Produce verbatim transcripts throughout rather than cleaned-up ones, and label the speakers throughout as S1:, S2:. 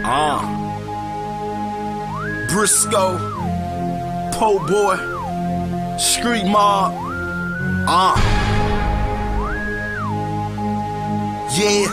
S1: Uh. Briscoe, Po Boy, Street Mob. Uh. Yeah.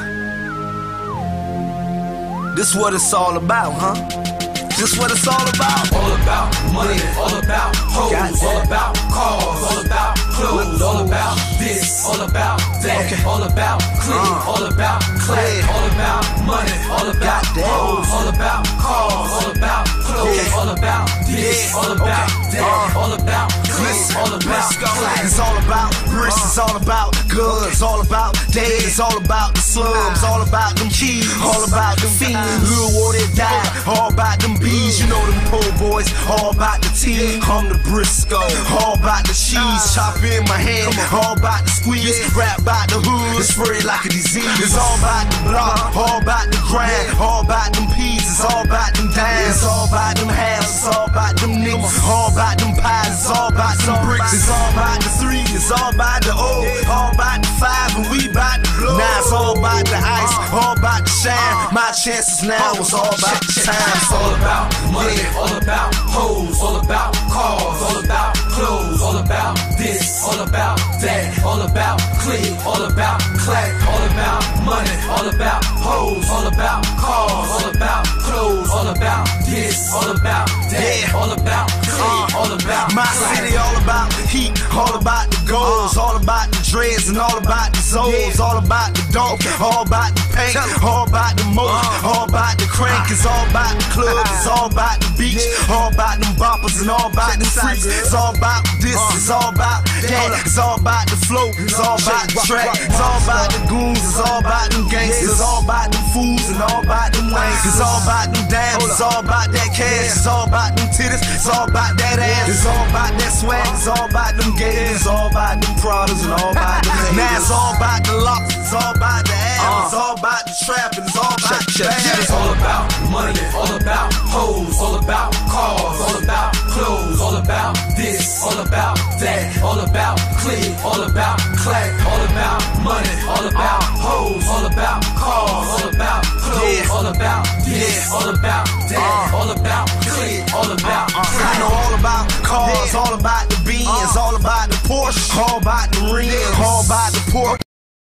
S1: This what it's all about, huh? This what it's all about.
S2: All about money, all about hoes, all about cars, all about clothes, all about this, all about that, okay. All about clean, uh, all about clay, yeah. All about money, all about hoes, all about cars, all about clothes, yeah. All about this, yeah. All about okay. that, uh, all about clean, all about clay.
S1: It's all about bricks, uh, it's all about guns, all about days, it's all about the slums, all about them keys, all about them fiends, little war that died, all about them bees, you know them po boys, all about the tea. I'm the Briscoe, all about the cheese, chop in my hand, all about the squeeze, rap about the hood, spread like a disease. It's all about the block, all about the grind, all about them peas, it's all about them dimes, it's all about them halves, it's all about them niggas, all about them pies, it's all about them bricks, it's all about the three, it's all about the O, all about the five, and we about the blow. Now it's all about the ice, all about the shine. My chances now was all about the time.
S2: It's all about money, all about hoes, all about cars, all about clothes, all about this, all about that, all about clean, all about clack, all about money, all about hoes, all about cars, all about clothes, all about this, all about that, all about clean, all about
S1: my city, all about heat, all about the goals, all about the dreads and all about the souls, all about the dope, all about the paint, all about the moat, all about the crank, it's all about the clubs, it's all about the beach, all about them boppers and all about the freaks, it's all about this, it's all about that, it's all about the flow, it's all about the track, it's all about the goons, it's all about them gangsters, it's all about them fools and all about them wanks, it's all about them diamonds, it's all about that cash, it's all about them titties, it's all about that ass, it's all about that swag, it's all about them gators, it's all about them Pradas and all about them haters. Now it's all about the locks, it's all about the ass, it's all about the trap, and it's all about the bad.
S2: It's all about money, all about hoes, all about cars, all about clothes, all about this, all about that, all about clean, all about clack, all about money, all about hoes, all about cars, all about clothes, all about this, all about that, all about clean, all about clack.
S1: I know all about cars, all about the beans, all about the Porsche, all about the ring, all about the pork,